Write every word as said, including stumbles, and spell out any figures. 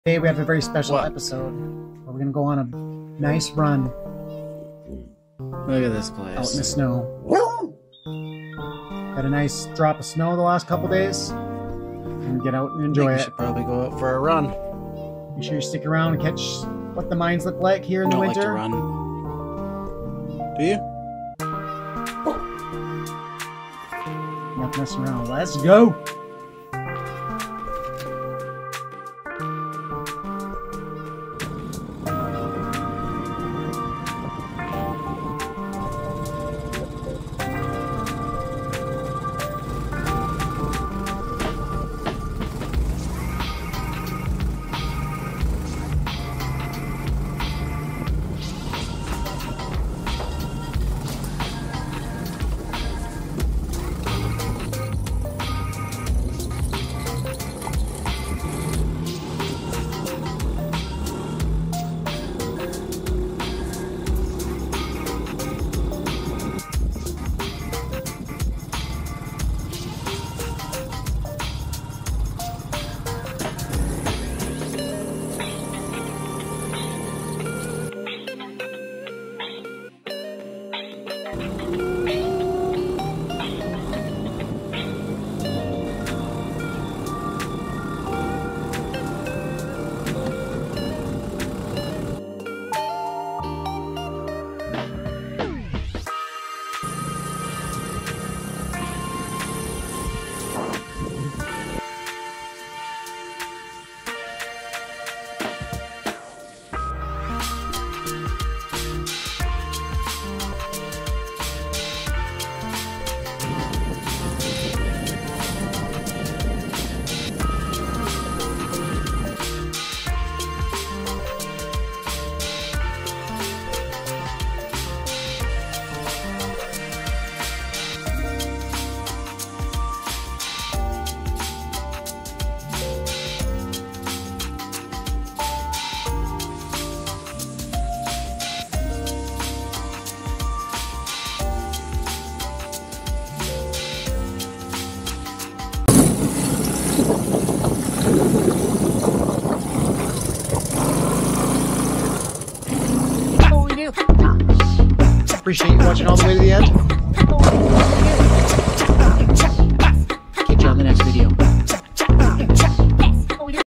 Today we have a very special What? episode where we're gonna go on a nice run Look at this place. out in the snow. Had a nice drop of snow the last couple days, and get out and I enjoy think we it. should probably go out for a run. Make sure you stick around and catch what the mines look like here in I the don't like to winter. run. Do you? Not messing around. Let's go. Appreciate you watching all the way to the end.